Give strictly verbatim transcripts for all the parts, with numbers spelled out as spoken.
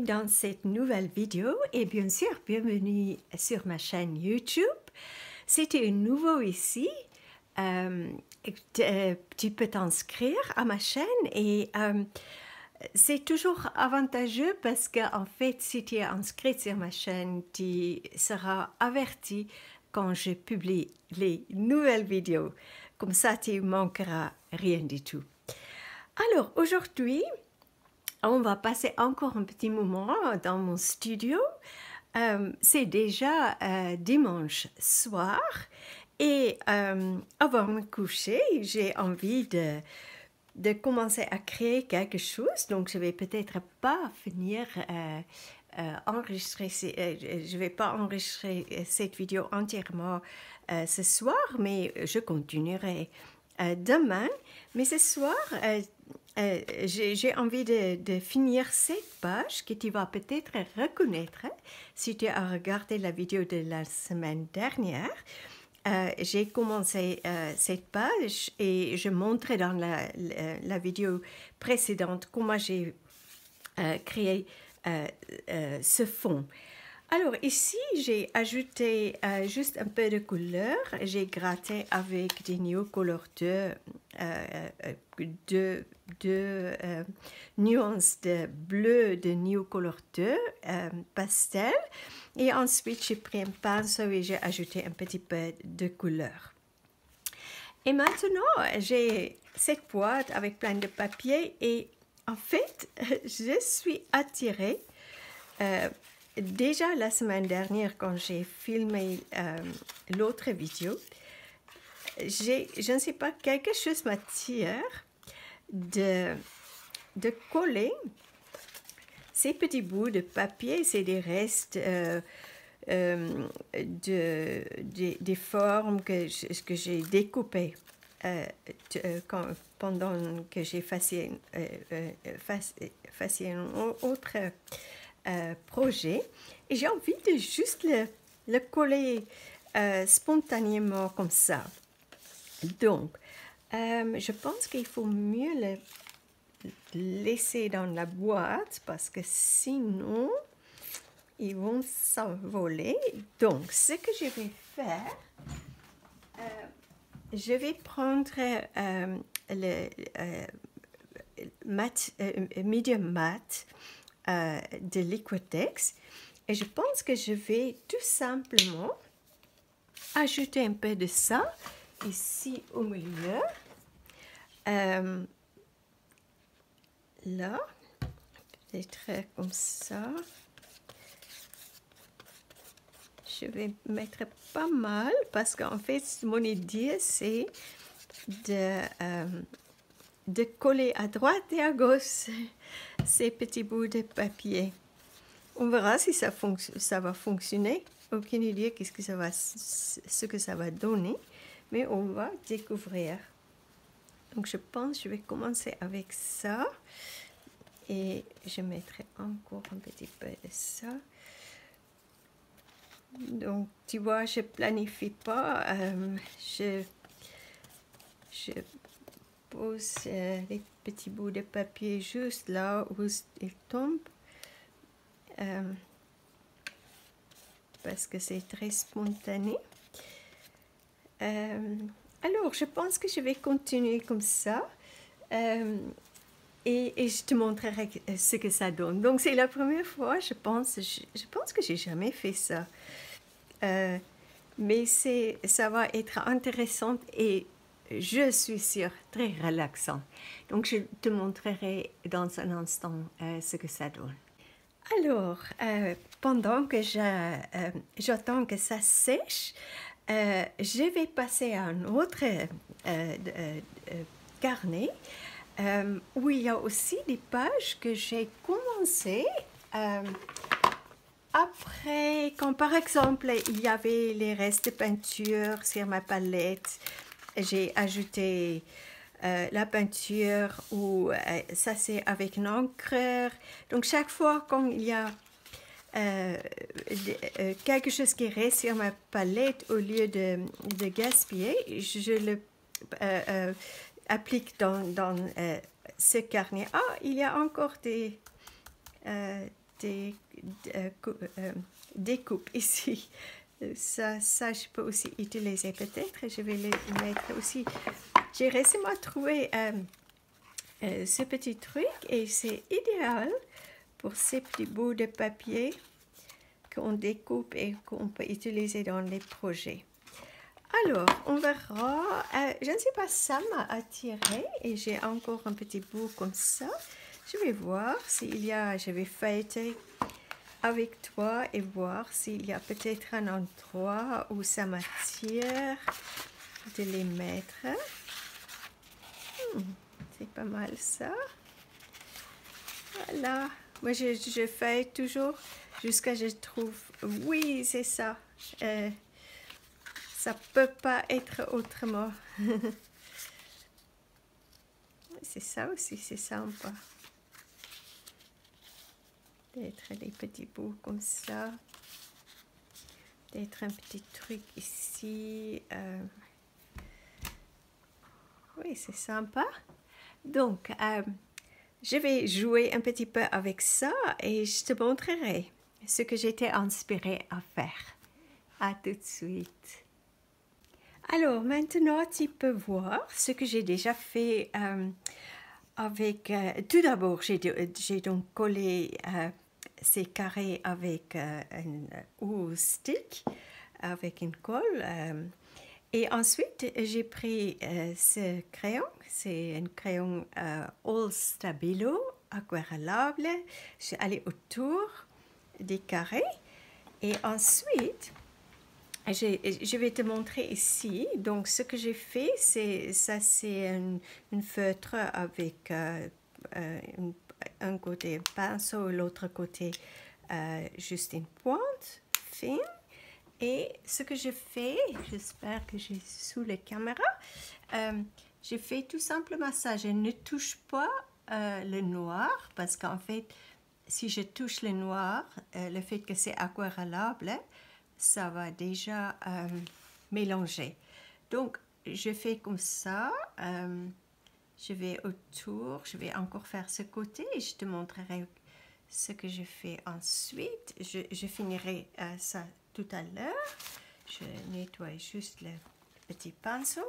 dans cette nouvelle vidéo et bien sûr, bienvenue sur ma chaîne YouTube. C'était nouveau ici. Euh, tu peux t'inscrire à ma chaîne et euh, c'est toujours avantageux parce qu'en fait, si tu es inscrit sur ma chaîne, tu seras averti quand je publie les nouvelles vidéos. Comme ça, tu ne manqueras rien du tout. Alors, aujourd'hui, on va passer encore un petit moment dans mon studio. Euh, c'est déjà euh, dimanche soir et euh, avant de me coucher, j'ai envie de, de commencer à créer quelque chose. Donc, je vais peut-être pas finir euh, euh, enregistrer, euh, je vais pas enregistrer cette vidéo entièrement euh, ce soir, mais je continuerai euh, demain. Mais ce soir, euh, Euh, j'ai envie de, de finir cette page que tu vas peut-être reconnaître si tu as regardé la vidéo de la semaine dernière. Euh, j'ai commencé euh, cette page et je montrais dans la, la, la vidéo précédente comment j'ai euh, créé euh, euh, ce fond. Alors ici, j'ai ajouté euh, juste un peu de couleur. J'ai gratté avec des Neocolor deux, euh, deux, deux euh, nuances de bleu de Neocolor deux euh, pastel. Et ensuite, j'ai pris un pinceau et j'ai ajouté un petit peu de couleur. Et maintenant, j'ai cette boîte avec plein de papier et en fait, je suis attirée euh, déjà la semaine dernière, quand j'ai filmé euh, l'autre vidéo, je ne sais pas, quelque chose m'attire de, de coller ces petits bouts de papier, c'est des restes euh, euh, de, de, des formes que, que j'ai découpées euh, quand, pendant que j'ai fait euh, un autre Euh, projet et j'ai envie de juste le, le coller euh, spontanément comme ça. Donc, euh, je pense qu'il faut mieux le laisser dans la boîte parce que sinon, ils vont s'envoler. Donc, ce que je vais faire, euh, je vais prendre euh, le euh, mat, euh, medium mat Euh, de Liquitex et je pense que je vais tout simplement ajouter un peu de ça ici au milieu, euh, là, peut-être comme ça. Je vais mettre pas mal parce qu'en fait mon idée c'est de euh, de coller à droite et à gauche ces petits bouts de papier. On verra si ça, ça va fonctionner. Aucune idée qu'est-ce que ça va, ce que ça va donner, mais on va découvrir. Donc je pense que je vais commencer avec ça et je mettrai encore un petit peu de ça. Donc tu vois, je planifie pas, euh, je, je pose euh, les petits bouts de papier juste là où ils tombent euh, parce que c'est très spontané. Euh, alors je pense que je vais continuer comme ça euh, et, et je te montrerai ce que ça donne. Donc c'est la première fois, je pense, je, je pense que j'ai jamais fait ça, euh, mais c'est, ça va être intéressant et je suis sûre, très relaxant. Donc, je te montrerai dans un instant euh, ce que ça donne. Alors, euh, pendant que j'attends euh, que ça sèche, euh, je vais passer à un autre euh, euh, euh, carnet euh, où il y a aussi des pages que j'ai commencé euh, après, quand par exemple, il y avait les restes de peinture sur ma palette. J'ai ajouté euh, la peinture ou euh, ça c'est avec un encreur. Donc chaque fois quand il y a euh, euh, quelque chose qui reste sur ma palette, au lieu de, de gaspiller, je, je le euh, euh, applique dans, dans euh, ce carnet. Ah, il y a encore des, euh, dé, euh, euh, découpe ici. Ça, ça, je peux aussi utiliser peut-être. Je vais les mettre aussi. J'ai récemment trouvé euh, euh, ce petit truc et c'est idéal pour ces petits bouts de papier qu'on découpe et qu'on peut utiliser dans les projets. Alors, on verra. Euh, je ne sais pas, ça m'a attiré et j'ai encore un petit bout comme ça. Je vais voir s'il y a, je vais feuilleter avec toi et voir s'il y a peut-être un endroit où ça m'attire de les mettre. Hmm, c'est pas mal ça. Voilà. Moi, je, je feuille toujours jusqu'à ce que je trouve. Oui, c'est ça. Euh, ça peut pas être autrement. C'est ça aussi, c'est sympa. D'être des petits bouts comme ça. D'être un petit truc ici. Euh... Oui, c'est sympa. Donc, euh, je vais jouer un petit peu avec ça et je te montrerai ce que j'étais inspirée à faire. À tout de suite. Alors, maintenant, tu peux voir ce que j'ai déjà fait euh, avec... Euh, tout d'abord, j'ai donc collé... Euh, ces carrés avec euh, un ou stick, avec une colle. Euh, et ensuite, j'ai pris euh, ce crayon, c'est un crayon euh, All Stabilo, aquarellable. Je suis allée autour des carrés. Et ensuite, je vais te montrer ici. Donc, ce que j'ai fait, c'est ça, c'est un, un feutre avec euh, euh, une un côté pinceau, l'autre côté euh, juste une pointe fine. Et ce que je fais, j'espère que j'ai sous la caméra, euh, je fais tout simplement ça. Je ne touche pas euh, le noir parce qu'en fait, si je touche le noir, euh, le fait que c'est aquarellable, ça va déjà euh, mélanger. Donc, je fais comme ça. Euh, Je vais autour, je vais encore faire ce côté et je te montrerai ce que je fais ensuite. Je, je finirai euh, ça tout à l'heure. Je nettoie juste le petit pinceau.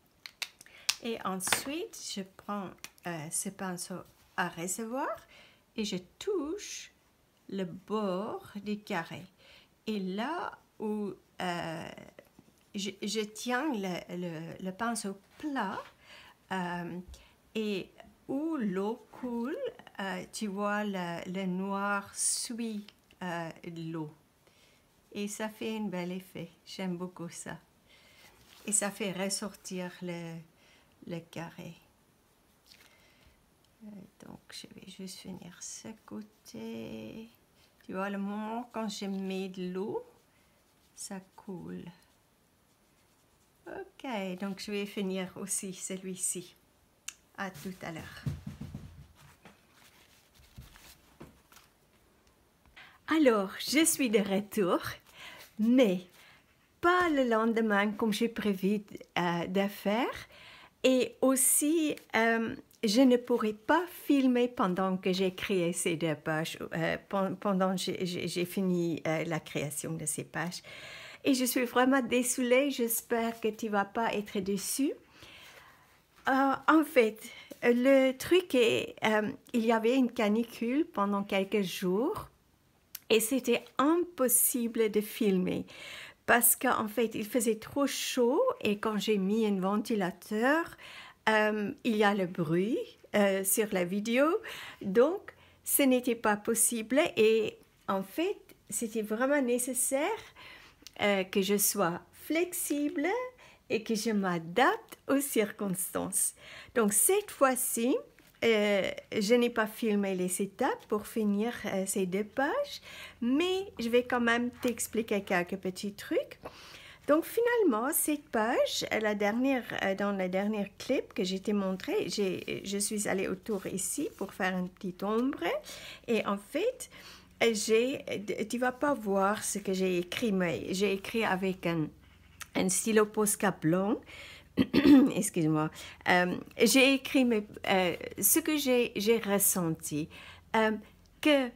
Et ensuite, je prends euh, ce pinceau à réservoir et je touche le bord du carré. Et là où euh, je, je tiens le, le, le pinceau plat, euh, et où l'eau coule, euh, tu vois, le, le noir suit euh, l'eau. Et ça fait un bel effet. J'aime beaucoup ça. Et ça fait ressortir le, le carré. Euh, donc, je vais juste finir ce côté. Tu vois, le moment quand je mets de l'eau, ça coule. Ok, donc je vais finir aussi celui-ci. À tout à l'heure. Alors, je suis de retour, mais pas le lendemain comme j'ai prévu euh, de faire. Et aussi, euh, je ne pourrai pas filmer pendant que j'ai créé ces deux pages, euh, pendant que j'ai fini euh, la création de ces pages. Et je suis vraiment désolée, j'espère que tu ne vas pas être déçu. Euh, en fait, le truc est, euh, il y avait une canicule pendant quelques jours et c'était impossible de filmer parce qu'en fait, il faisait trop chaud et quand j'ai mis un ventilateur, euh, il y a le bruit euh, sur la vidéo, donc ce n'était pas possible et en fait, c'était vraiment nécessaire euh, que je sois flexible et que je m'adapte aux circonstances. Donc cette fois-ci, euh, je n'ai pas filmé les étapes pour finir euh, ces deux pages, mais je vais quand même t'expliquer quelques petits trucs. Donc finalement, cette page, la dernière, euh, dans le dernier clip que j'ai te montré, je suis allée autour ici pour faire une petite ombre. Et en fait, j'ai, tu ne vas pas voir ce que j'ai écrit, mais j'ai écrit avec un un stylo Posca blanc, excuse-moi, euh, j'ai écrit mes, euh, ce que j'ai ressenti, euh, que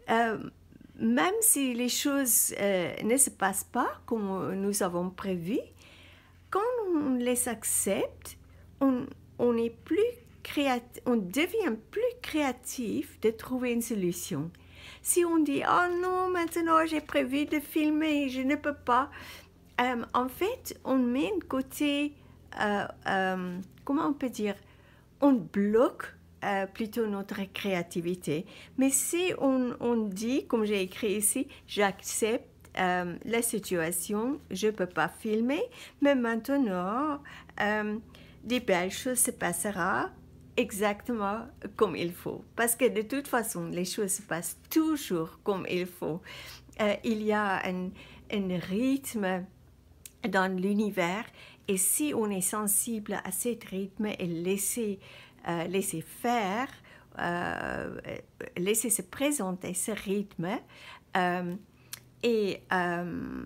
euh, même si les choses euh, ne se passent pas comme nous avons prévu, quand on les accepte, on, on est plus créatif, on devient plus créatif de trouver une solution. Si on dit « Oh non, maintenant j'ai prévu de filmer, je ne peux pas », euh, en fait, on met un côté, euh, euh, comment on peut dire, on bloque euh, plutôt notre créativité. Mais si on, on dit, comme j'ai écrit ici, j'accepte euh, la situation, je ne peux pas filmer, mais maintenant, euh, des belles choses se passeront exactement comme il faut. Parce que de toute façon, les choses se passent toujours comme il faut. Euh, il y a un, un rythme dans l'univers, et si on est sensible à ce rythme et laisser, euh, laisser faire, euh, laisser se présenter ce rythme, euh, et euh,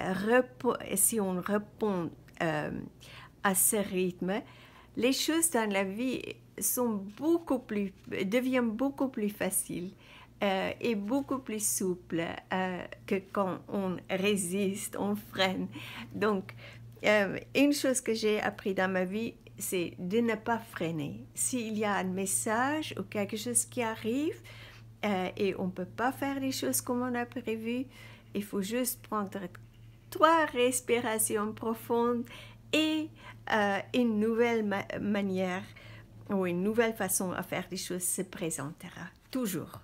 si on répond euh, à ce rythme, les choses dans la vie sont beaucoup plus, deviennent beaucoup plus faciles. Euh, et beaucoup plus souple euh, que quand on résiste, on freine. Donc, euh, une chose que j'ai appris dans ma vie, c'est de ne pas freiner. S'il y a un message ou quelque chose qui arrive euh, et on ne peut pas faire les choses comme on a prévu, il faut juste prendre trois respirations profondes et euh, une nouvelle ma manière ou une nouvelle façon à faire les choses se présentera. Toujours.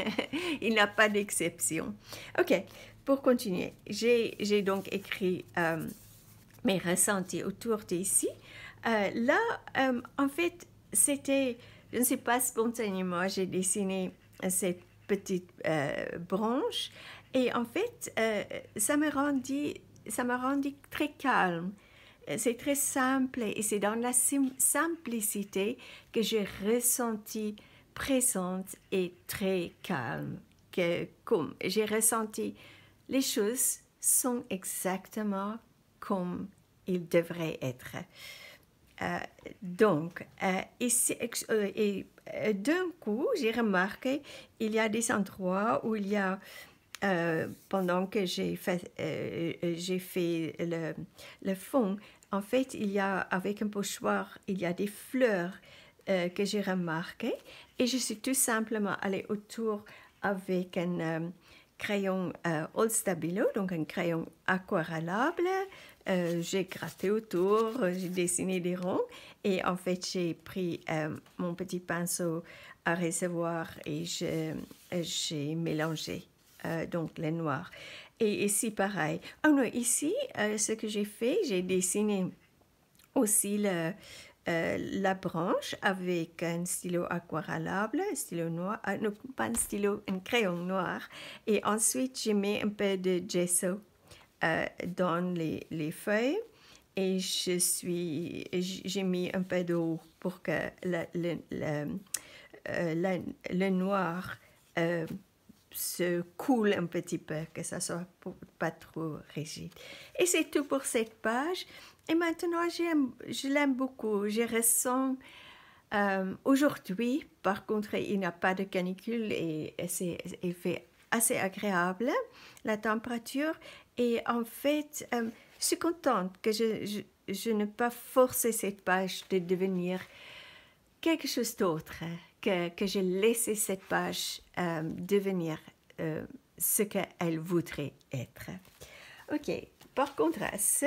Il n'y a pas d'exception. OK, pour continuer, j'ai donc écrit euh, mes ressentis autour d'ici. Euh, là, euh, en fait, c'était, je ne sais pas, spontanément, j'ai dessiné cette petite euh, branche et en fait, euh, ça me rendit, ça m'a rendu très calme. C'est très simple et c'est dans la sim simplicité que j'ai ressenti présente et très calme. Que, comme j'ai ressenti, les choses sont exactement comme ils devraient être. Euh, donc, euh, ici, euh, et euh, d'un coup, j'ai remarqué il y a des endroits où il y a, euh, pendant que j'ai fait, euh, j'ai fait le, le fond, en fait, il y a, avec un pochoir, il y a des fleurs euh, que j'ai remarquées et je suis tout simplement allée autour avec un euh, crayon euh, Old Stabilo, donc un crayon aquarellable. Euh, j'ai gratté autour, j'ai dessiné des ronds et en fait j'ai pris euh, mon petit pinceau à réservoir et j'ai mélangé euh, donc les noirs. Et ici pareil. Oh non, ici euh, ce que j'ai fait, j'ai dessiné aussi le, euh, la branche avec un stylo aquarellable, un stylo noir, euh, non pas un stylo, un crayon noir. Et ensuite j'ai mis un peu de gesso Euh, dans les, les feuilles et je suis j'ai mis un peu d'eau pour que le, le, le, euh, le, le noir euh, se coule un petit peu, que ça soit pas trop rigide. Et c'est tout pour cette page. Et maintenant, je l'aime beaucoup. Je ressens euh, aujourd'hui, par contre, il n'y a pas de canicule et, et c'est il fait assez agréable la température. Et en fait, euh, je suis contente que je, je, je n'ai pas forcé cette page de devenir quelque chose d'autre, que, que j'ai laissé cette page euh, devenir euh, ce qu'elle voudrait être. OK, par contraste,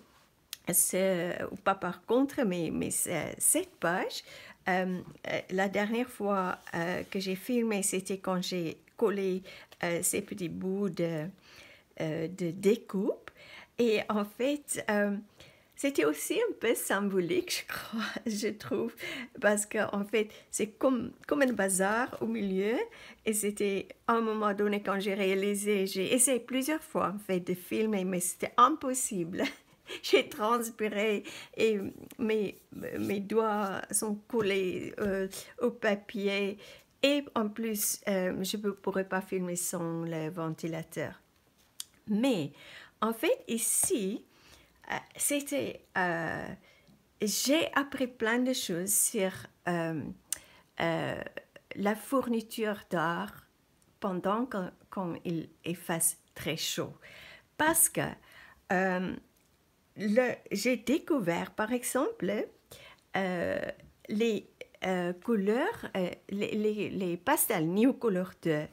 ce, ou pas par contre, mais, mais cette page, euh, la dernière fois euh, que j'ai filmé, c'était quand j'ai collé euh, ces petits bouts de, euh, de découpe. Et en fait, euh, c'était aussi un peu symbolique, je crois, je trouve, parce qu'en fait, c'est comme, comme un bazar au milieu. Et c'était à un moment donné, quand j'ai réalisé, j'ai essayé plusieurs fois, en fait, de filmer, mais c'était impossible. J'ai transpiré et mes, mes doigts sont collés euh, au papier. Et en plus, euh, je ne pourrais pas filmer sans le ventilateur. Mais, en fait, ici, euh, c'était... Euh, j'ai appris plein de choses sur euh, euh, la fourniture d'art pendant quand, quand il, il fasse très chaud. Parce que euh, j'ai découvert, par exemple, euh, les euh, couleurs, euh, les, les, les pastels Neocolor deux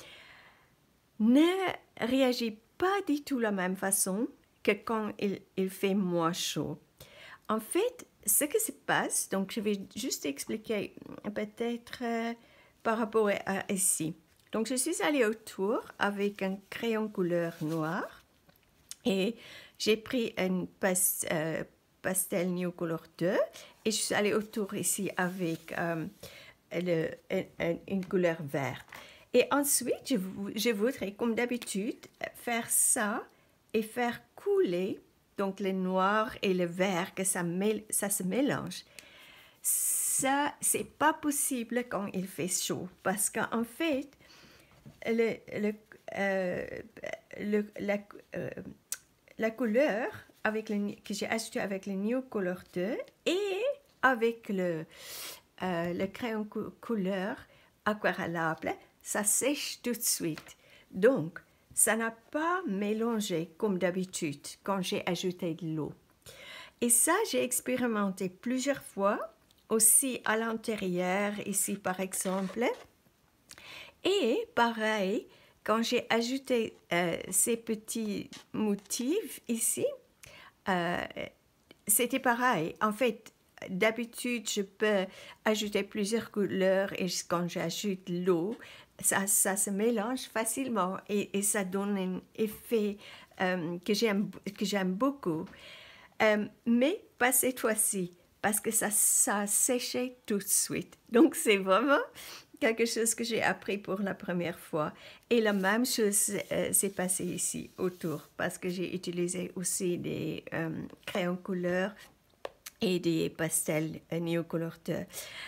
ne réagissent pas du tout de la même façon que quand il, il fait moins chaud. En fait, ce qui se passe, donc je vais juste expliquer peut-être euh, par rapport à ici. Donc je suis allée autour avec un crayon couleur noir et j'ai pris un pas, euh, pastel Neocolor deux et je suis allée autour ici avec euh, le, un, une couleur verte. Et ensuite, je, je voudrais, comme d'habitude, faire ça et faire couler donc le noir et le vert, que ça, mêle, ça se mélange. Ça, c'est pas possible quand il fait chaud, parce qu'en fait, le, le, euh, le, la, euh, la couleur avec le, que j'ai acheté avec le Neocolor deux et avec le, euh, le crayon cou couleur aquarellable, ça sèche tout de suite. Donc, ça n'a pas mélangé comme d'habitude quand j'ai ajouté de l'eau. Et ça, j'ai expérimenté plusieurs fois, aussi à l'intérieur, ici par exemple. Et pareil, quand j'ai ajouté euh, ces petits motifs ici, euh, c'était pareil. En fait, d'habitude, je peux ajouter plusieurs couleurs et quand j'ajoute l'eau, ça, ça se mélange facilement et, et ça donne un effet euh, que j'aime que j'aime beaucoup. Euh, mais pas cette fois-ci, parce que ça, ça a séché tout de suite. Donc, c'est vraiment quelque chose que j'ai appris pour la première fois. Et la même chose euh, s'est passée ici autour, parce que j'ai utilisé aussi des euh, crayons couleur et des pastels euh, Neocolor deux.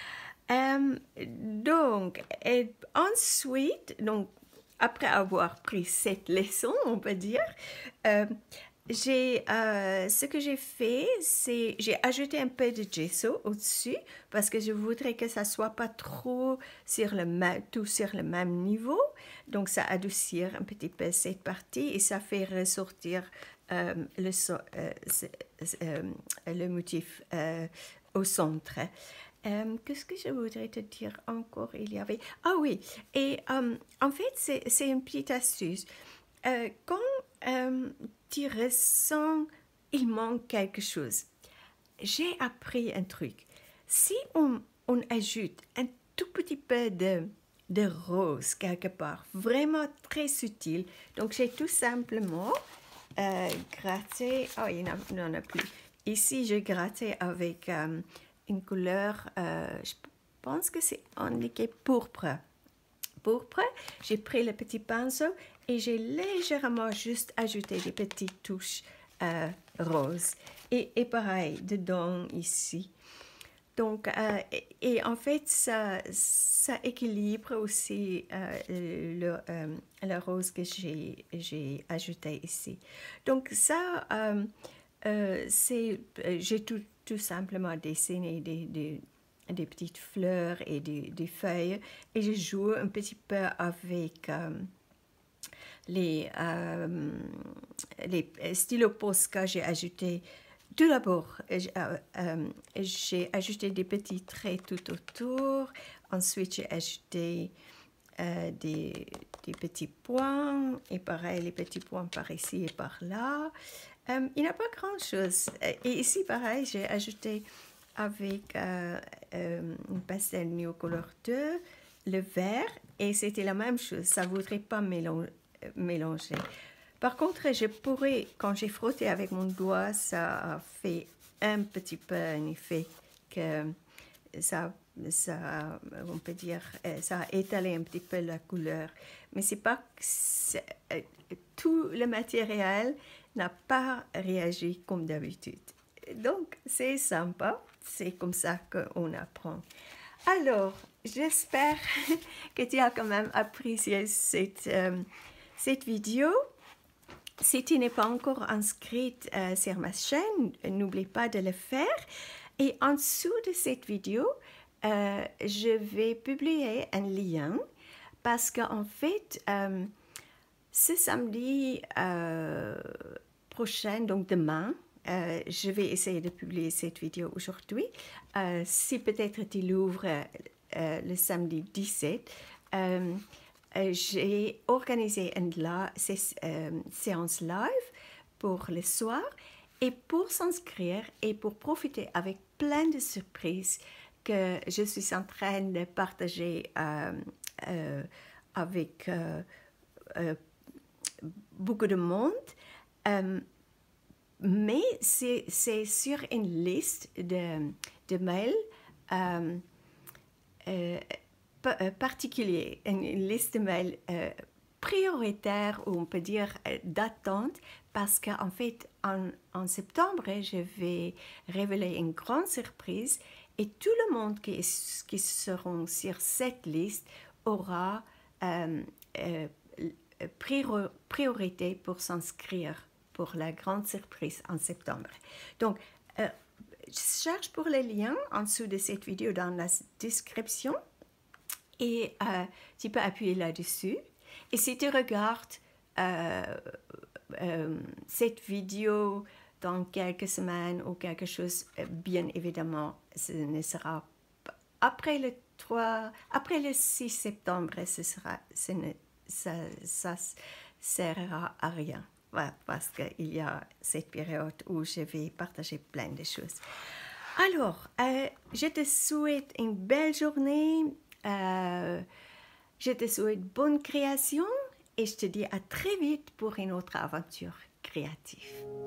Euh, donc, et ensuite, donc, après avoir pris cette leçon, on peut dire, euh, j'ai, euh, ce que j'ai fait, c'est j'ai ajouté un peu de gesso au-dessus parce que je voudrais que ça soit pas trop sur le même, tout sur le même niveau. Donc, ça adoucir un petit peu cette partie et ça fait ressortir euh, le, so, euh, euh, le motif euh, au centre. Euh, Qu'est-ce que je voudrais te dire encore? Il y avait... Ah oui, et euh, en fait, c'est une petite astuce. Euh, quand euh, tu ressens il manque quelque chose, j'ai appris un truc. Si on, on ajoute un tout petit peu de, de rose quelque part, vraiment très subtil, donc j'ai tout simplement euh, gratté... Oh, il n'en a plus. Ici, j'ai gratté avec... Euh, une couleur, euh, je pense que c'est indiqué pourpre. Pourpre, j'ai pris le petit pinceau et j'ai légèrement juste ajouté des petites touches euh, roses. Et, et pareil, dedans, ici. Donc, euh, et, et en fait, ça, ça équilibre aussi euh, le, euh, le rose que j'ai ajouté ici. Donc, ça, euh, euh, c'est, j'ai tout tout simplement dessiner des, des, des petites fleurs et des, des feuilles et je joue un petit peu avec euh, les, euh, les stylos Posca. J'ai ajouté tout d'abord euh, euh, j'ai ajouté des petits traits tout autour, ensuite j'ai ajouté euh, des, des petits points et pareil les petits points par ici et par là. Euh, il n'y a pas grand-chose. Et ici, pareil, j'ai ajouté avec euh, euh, une pastel Neocolor deux, le vert, et c'était la même chose. Ça ne voudrait pas mélanger, mélanger. Par contre, je pourrais, quand j'ai frotté avec mon doigt, ça a fait un petit peu un effet que ça, ça, on peut dire, ça a étalé un petit peu la couleur. Mais c'est pas euh, tout le matériel n'a pas réagi comme d'habitude. Donc, c'est sympa, c'est comme ça qu'on apprend. Alors, j'espère que tu as quand même apprécié cette, euh, cette vidéo. Si tu n'es pas encore inscrite euh, sur ma chaîne, n'oublie pas de le faire. Et en dessous de cette vidéo, euh, je vais publier un lien parce qu'en fait, euh, ce samedi euh, prochain, donc demain, euh, je vais essayer de publier cette vidéo aujourd'hui. Euh, si peut-être tu l'ouvres euh, le samedi dix-sept, euh, euh, j'ai organisé une la, sé- euh, séance live pour le soir et pour s'inscrire et pour profiter avec plein de surprises que je suis en train de partager euh, euh, avec euh, euh, beaucoup de monde. Euh, mais c'est c'est sur une liste de, de mails euh, euh, pa- euh, particulier, une, une liste de mails euh, prioritaire, ou on peut dire euh, d'attente, parce qu'en fait, en, en septembre, je vais révéler une grande surprise et tout le monde qui, est- qui seront sur cette liste aura euh, euh, prior- priorité pour s'inscrire pour la grande surprise en septembre. Donc, euh, cherche pour les liens en dessous de cette vidéo dans la description et euh, tu peux appuyer là-dessus. Et si tu regardes euh, euh, cette vidéo dans quelques semaines ou quelque chose, euh, bien évidemment, ce ne sera pas après le trois, après le six septembre, ce sera, ce ne, ça, ça servira à rien. Voilà, parce qu'il y a cette période où je vais partager plein de choses. Alors, euh, je te souhaite une belle journée. Euh, je te souhaite bonne création et je te dis à très vite pour une autre aventure créative.